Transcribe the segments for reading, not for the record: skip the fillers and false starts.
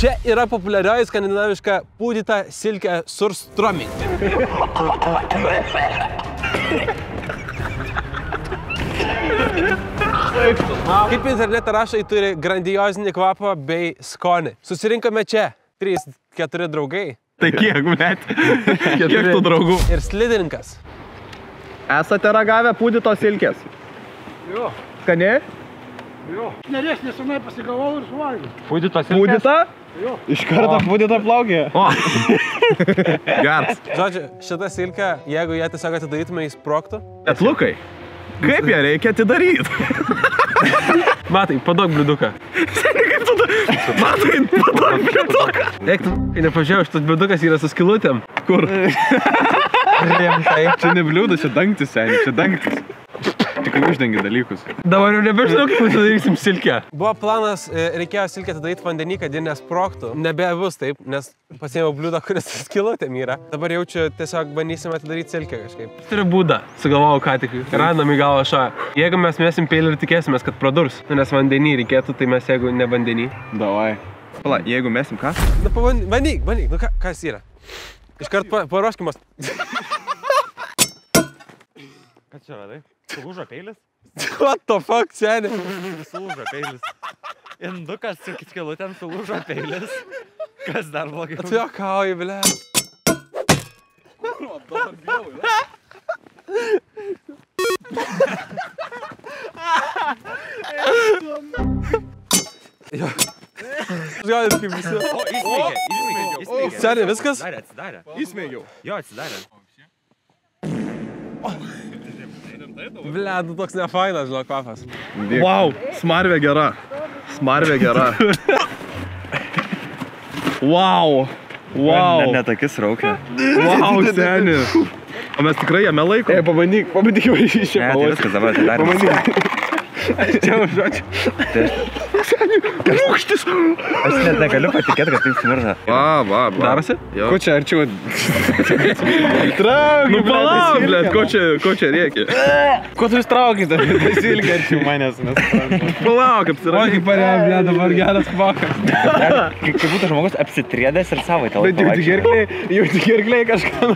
Čia yra populiarioji skandinaviška pūdyta silkė surströmming. Kaip internete rašai, turi grandiozinį kvapą bei skonį. Susirinkome čia 3-4 draugai. Tai kiek, blėt? Kiek tų draugų? Ir slidininkas. Esate ragavę pūdytos silkės? Jo. Skani? Jo. Nerės nesenai pasigavau ir suvalgiau. Pūdyta silkės? Pūdyta? Jo. Iš karto pūdyta plaukė. O. Geras. Žodžiu, šitą silkę, jeigu ją tiesiog atidarytume, jis sprogtų. Bet Lukai, kaip ją reikia atidaryti? Matai, paduok bliuduką. Kaip tu... Matai, paduok bliuduką. Eik, kai nepažiūrėjau, šitas bliudukas yra su skylutėm. Kur? Rimtai. Čia ne bliūdas, čia dangtis, seniai, čia dangtis. Tik uždengi dalykus. Dabar jau nebežinau, kaip atidarysim silkę. Buvo planas, reikėjo silkę atidaryti vandenį, kad ji nesprogtų. Nebebus taip, nes pasiėmiau bliūdą, kuris su skylutėm yra. Dabar jaučiu, tiesiog bandysime atidaryti silkę kažkaip. Turiu būdą, sugalvojau ką tik. Randam į galvą šą. Jeigu mes mėsim peilį ir tikėsimės, kad pradurs, nes vandenį reikėtų, tai mes jeigu ne vandenį. Davai. Pala, jeigu mesim ką? Na, bandyk, nu kas yra? Iškart paruoškimas. Ką čia radai? Sulūžo peilis? What the fuck, seni? Sulūžo peilis. Indukas su skylutėm sulūžo peilis. Kas dar blogiau? Tu juokauji, ble. Žodis kaip visi. O, įsmeigė. Seni, viskas? Atsidarė. Įsmeigiau. Jo, atsidarė. Ble, tu toks nefainas, žinok, kvapas. Wow, smarvė gera. Smarvė gera. Wow. Wow. Net akis raukia. Wow, seni. O mes tikrai jame laiko? Pabandyk jau iš čia. Ne, tai viskas dabar atidarė. Pabandyk. Čia užuočiu. Seni, rūkštis. Aš net negaliu patikėti, kad taip smirda. Va. Darosi? Ko čia arčiau? Trauk, nu palauk, blėt, ko čia reikia? Ko tu įstraukite? Pasilgė arčiau manęs, nes... Palauk, apsirašy. O, kaip parėjo, ble, dabar geras kvakas. Kaip būtų žmogus apsitriedęs ir savaitę Bet jau tik gerkliai kažką...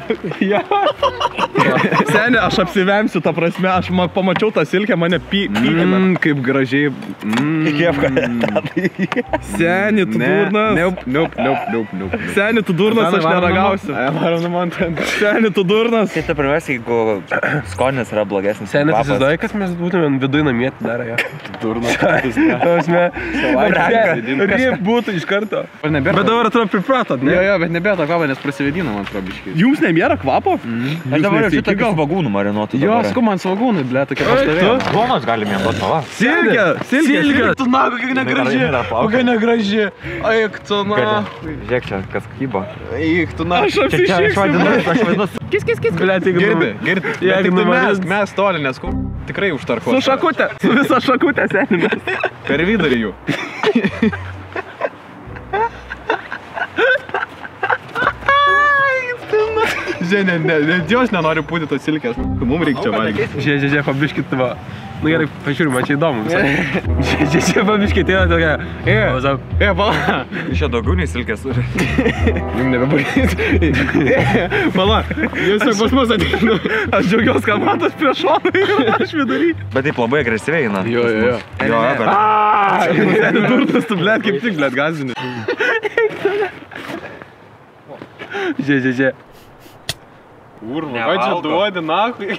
Seni, aš apsivemsiu, ta prasme, aš pamačiau tą silkę, mane pykina. Kaip gražiai. Seni, tu durnas. Nope. Seni, tu durnas, aš neragausiu. Seni, tu durnas. Tai ta pirmiausia, jeigu skonis yra blogesnis. Seni, tu įsivaizduoji, kad mes būtumėm viduj namie darę jo. Durnas. Ryp būtų iš karto. Bet dabar atrodo pripratot, ne? Jo, bet nebėra to kvapo, nes prasivedino man atrodo biškai. Jums nebėra kvapo? Aš dabar jau šitą svagūnų marinuotų. Jo, sku man svagūnai, ble, tokia pastovė. Duonos galim jiem duoti, va. Silkė. Tu na, kokia negraži. Kokia negraži. Eik, tu na. Žiūrėk čia, kas kybo. Eik, tu na. Aš apsišyksiu. Kis. Ble, tai girdi. Tik mes toli, nes tikrai užtarko. Su šakutė. Su visa šakutė, seninės. Per vidurį jų. Žiūrė, net jos nenori pūti tos silkės. Mums reikia čia valgyti. Žiūrė, pabiškit tavo. Nu gerai, pažiūrėjau, man čia įdomu. Žiūrė, pabiškit, tai tokia. Pala. Iš čia daugiau nei silkės turi. Jums nebebaigit. Pala, jūs jau pas mus ateinu. Aš džiaugiuosi, kad matas prie šoną ir aš vidury. Bet taip labai agresyviai eina. Jo. Bet... Durtas tu, blėt, kaip tik, blėt, gazini. Žiūrė. Urma, va čia duodi, nahui.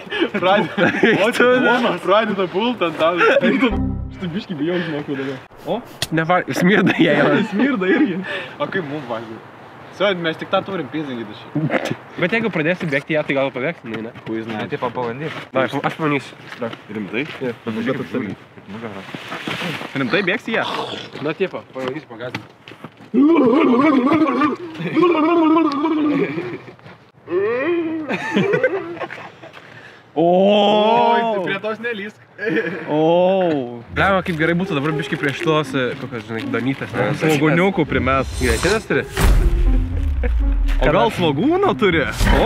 Pradeda pult ant tau. Štai biškį bijau žmokų dabar. O? Nevalgy, smirda jai. Smirda irgi. O kaip mums valgy? Mes tik tą turim pizingyti šį. Bet jeigu pradėsi bėgti ją, tai gal pabėgsi, ne? Puiznai. Taip pabandyk. Aš panysiu. Rimtai? Bet atsargiai. Rimtai bėgsi ją? Na, tiepa, pavagysiu pagazinti. Oi, tai prie tos nelysk. Lemia, kaip gerai būtų dabar biškai prieš tos, kokios, žinai, danytas. Svogūniukų primes. Greitinės turi? O gal svogūno turi?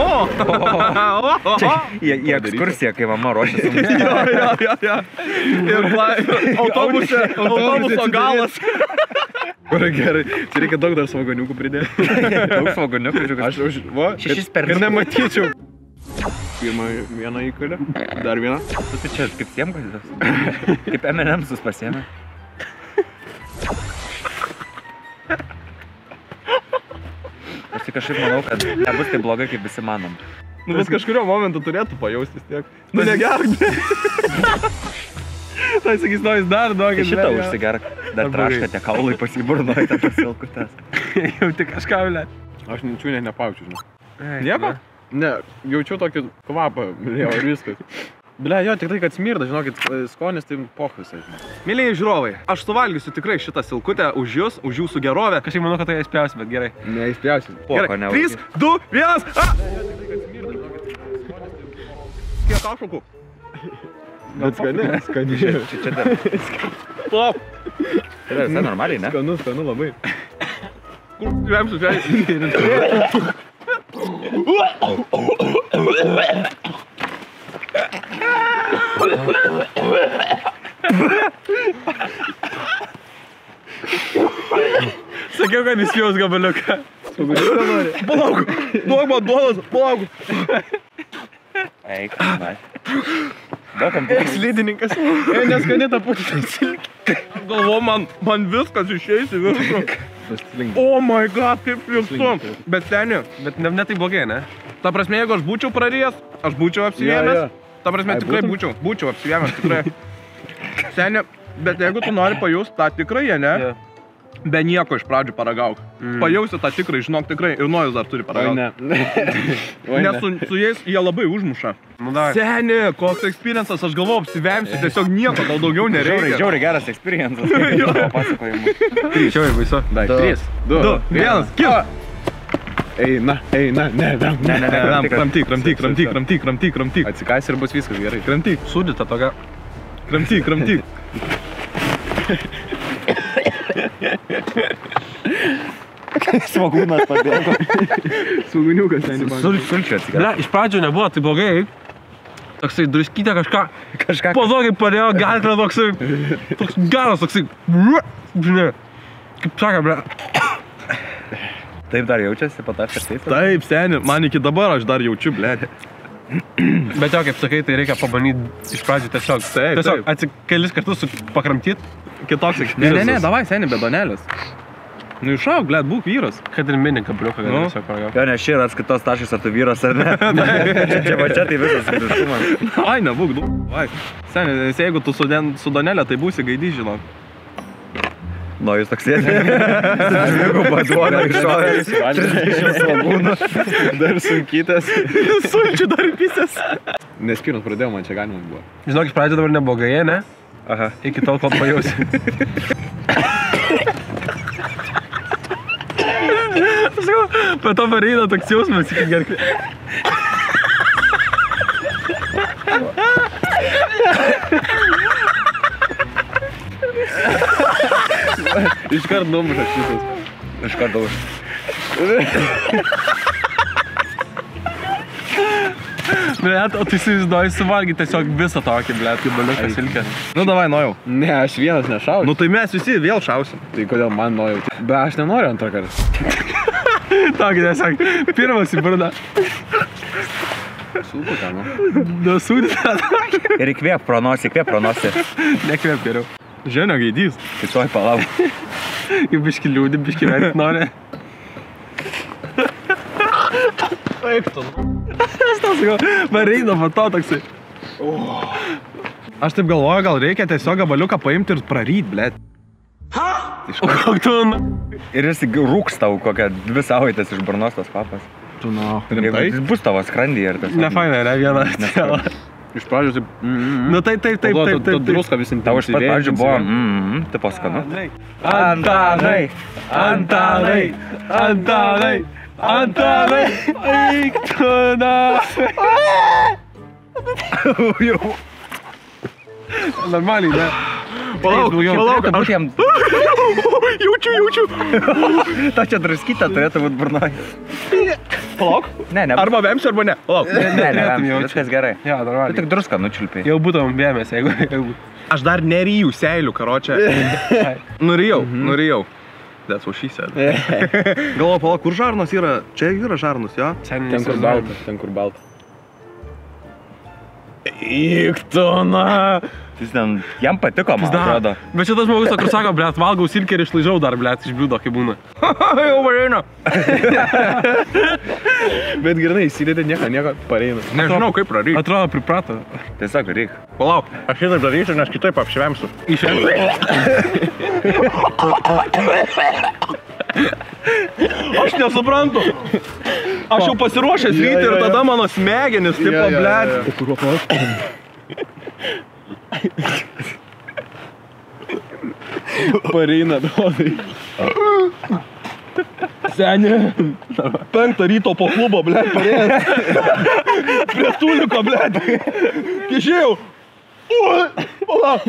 Į ekskursiją, kai mama ruošiasi. Jo. Ir autobuso galas. Gerai, čia reikia daug dar svagoniukų pridėti. Daug svagoniukų, Aš va, Šešis per kad nematyčiau. Pirmą vieną įkalę, dar vieną. Tu tai čia kaip siemkazis. Kaip M&M'sus pasiėmė. Aš tai kažkaip manau, kad nebus taip blogai, kaip visi manom. Nu, bet kažkurio momentu turėtų pajaustis tiek. Nu, negerk. Tai sakys, nu, jis dar duokit. Šitą užsigerk. Dar traška tie kaulai pasiburnoja, tas silkutės. Jau tik kažką, ble. Aš minčių nepaučiu, žinau. Nieko? Ne, jaučiu tokį kvapą, jau ir viskas. Ble, jo, tik tai, kad smirda, žinokit, skonis tai pohvisai, žinau. Mėlyje žiūrovai, aš suvalgysiu tikrai šitą silkutę už jūs, už jūsų gerovę. Kažkaip manau, kad tai įspjausi, bet gerai. Neįspjausi. Poko, Gerai, 3, 2, 1, Kiek ašokų? Bet skani. Čia dar. Top. Tai visai normaliai, ne? Skanu labai. Kur gyvemsiu čia? Sakiau, kad įspjaus gabaliuką. Palauk, duok man duonos, palauk. Eik, man. Duokam tik. Slidininkas. Neskani tą putį silkį. Galvo, man viskas išeis į viršų. Oh my god, kaip vilksu. Bet seni. Bet ne tai blogai, ne? Ta prasme, jeigu aš būčiau prarijęs, aš būčiau apsivėmęs. Ta prasme, tikrai būčiau apsivėmęs, tikrai. Seni, bet jeigu tu nori pajust tą tikrąją, ne? Be nieko iš pradžių paragauk. Pajausi tą tikrai, žinok tikrai, ir nojus dar turi paragauti. Nes su jais jie labai užmuša. Nu, davai. Seni, koks experience'as, aš galvoju, apsivemsiu, tiesiog nieko, gal daugiau nereikia. Žiauriai geras experience'as. Papasakojimų. Žiauriai baisu. 3, 2, 1, kilo! Eina, ne, kramtyk. Atsikais ir bus viskas gerai. Kramtyk. Sūdyta tokia. Kramtyk. Svagūnas pabėgo. Svagūniukas ten. Sulčiu atsigerė. Ne, iš pradžių nebuvo tai blogai. Toksai druskytė kažką. Po to, kaip padėjo galklę toks garas, toksai. Žinai, kaip sakė, ble. Taip dar jaučiasi po tą kartais? Taip, seni, man iki dabar aš dar jaučiu, blėdė. Bet jo, kaip sakai, tai reikia pabandyti iš pradžių tiesiog. Tiesiog kelis kartus pakramtyt. Kitoks experience'as. Ne, davai, seni, bedonėlis. Nu išauk, blėd, būk vyras. Kad ir mini kabliuką gali tiesiog paragauti. Jo, nes čia yra atskaitos taškas, ar tu vyras ar ne. Čia tai visas vyriškumas. Ai, nebūk, vai. Seni, nes jeigu tu su donelė, tai būsi gaidys, žinok. Nu, jūs toks sėdė. Jeigu paduoda iš šorės. 30 svagūnų. Dar sunkytas. Sulčių dar pisės. Nes pirmas pradėjau, man čia galima buvo. Žinok, iš pradžio dabar neblogai, ne? Aha. Iki tol, kol pajausi. Po to pareina toks jausmas iki gerklį. Iškart numušas šitas. Iškart dauž. Blet, o tu įsivaizduoji suvalgyti tiesiog visą tokį, blet, gabaliuką silkę. Nu, davai, nojau. Ne, aš vienas nešausiu. Nu, tai mes visi vėl šausim. Tai kodėl man nojau? Bet aš nenoriu antrą kartą. Tokį tiesiog, pirmas į burną. Sulputą, nu. Nusūdytą. Ir įkvėp pro nosį. Nekvėp geriau. Ženio gaidys. Tai tuoj palauk. Kaip biški liūdį, biški veit nori. Eik tu. Aš tau sakau, vareina po to toksai. Aš taip galvoju, gal reikia tiesiog gabaliuką paimti ir praryt, blėt. O kok tu... Ir jis rūks tau kokią 2 savaitės iš burnos tas papas. Tu no. Jeigu jis bus tavo skrandyje ir tas... Ne fainai, ne vieną. Iš pradžių taip... Nu taip. Tu druską vis Tau iš pat pradžių buvo... tipo skanu. Antanai, eik tu na. Normaliai, ne? Palauk, aš jam... Jaučiu. Ta čia draskyta turėtų būt burnoj. Palauk. Ne. Arba vemsiu, arba ne. Palauk. Ne, viskas gerai. Jo, normaliai. Tu tik druską nučiulpiai. Jau būtum vėmės, jeigu... Aš dar neryjau seilių, karočią. Nurijau. Nes ušysė. Galvoju, pala, kur žarnos yra? Čia yra žarnos, jo? Ten kur balta. Iktona. Jis ten, jam patiko, man atrodo. Bet čia tas žmogus, kur sako, blėt, valgau silkę ir išlaižau dar, blėt, iš bliūdo, kai būna. Jau pareina. Bet gerai, įsidėti nieko pareina. Nežinau, kaip praryk. Atrodo, priprato. Tiesiog reik. Palauk, aš šitą darysiu, nes kitaip apšvemsiu. Aš nesuprantu. Aš jau pasiruošęs ryti ir tada mano smegenis, tipo, blėt. Pareina, duodai. Senė, 5 ryto po klubo, blėt, parėjęs. Prie tuliko, blėt. Kišėjau. Palauk.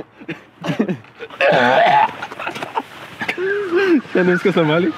Šiandien viskas normaliai?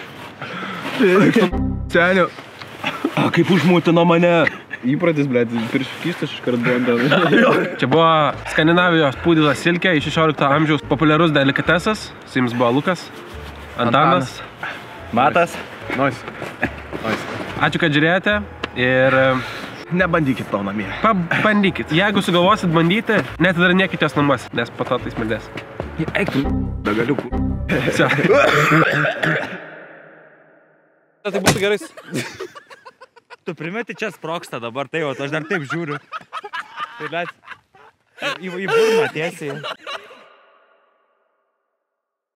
Senė, kaip užmūtino mane. Įpratis, blėt, prieš kystas iškart buvo ant. Čia buvo Skandinavijos pūdylas silkė iš 16 amžiaus populiarus delikatesas. Su jums buvo Lukas, Antanas, Matas. Nice. Ačiū, kad žiūrėjote ir Nebandykit to namie. pabandykit. Jeigu sugalvosit bandyti, netidarinėkit jos namuose, nes po to tai smerdės. Eik tu, begaliukų. Tai būtų gerai. Tu primeti čia sproksta dabar, tai jau, aš dar taip žiūriu. Tai net į burną tiesiai.